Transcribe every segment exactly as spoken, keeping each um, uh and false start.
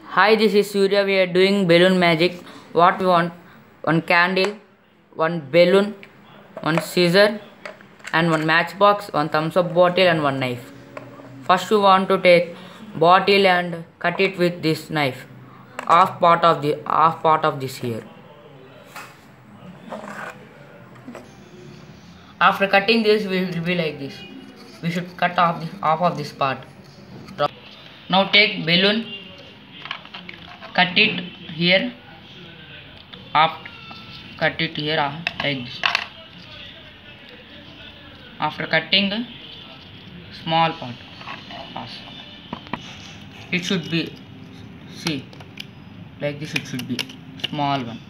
Hi, this is Surya. We are doing balloon magic. What we want? One candle, one balloon, one scissor, and one matchbox, one thumbs up bottle, and one knife. First, we want to take bottle and cut it with this knife. Half part of the half part of this here. After cutting this, we will be like this. We should cut off the half of this part. Now take balloon. Cut it here, after cut it here uh, like this. After cutting the small part, pass. It should be, see, like this. It should be small one.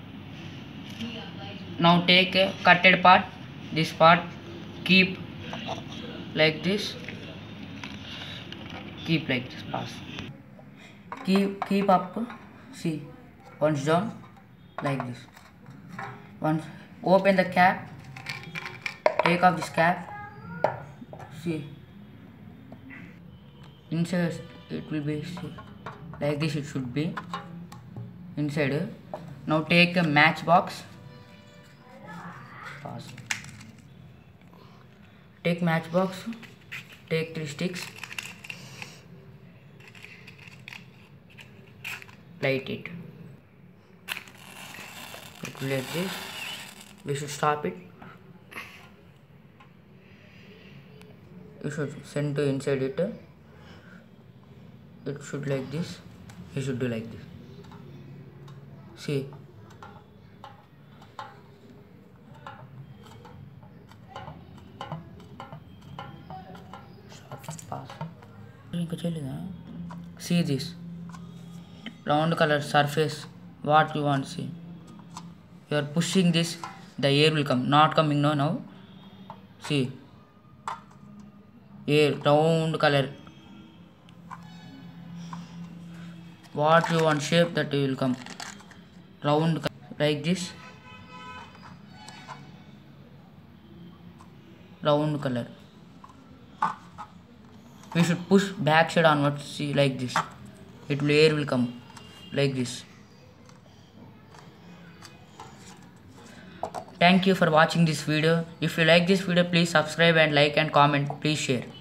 Now take a cutted part. This part keep like this. Keep like this. Pass. Keep keep up. See, once down like this. Once open the cap. Take off this cap. See, inside it will be, see, like this. It should be inside. Now take a matchbox. Pass. Take matchbox. Take three sticks. Light it. It will like this. We should stop it. You should send to inside it. It should like this. You should do like this. See. Pass. See this round color surface. What you want to see? You are pushing this, the air will come. Not coming no now. See, air round color. What you want shape, that will come. Round like this. Round color. We should push back side onwards. See, like this. It will air will come like this. Thank you for watching this video. If you like this video, please subscribe and like and comment. Please share.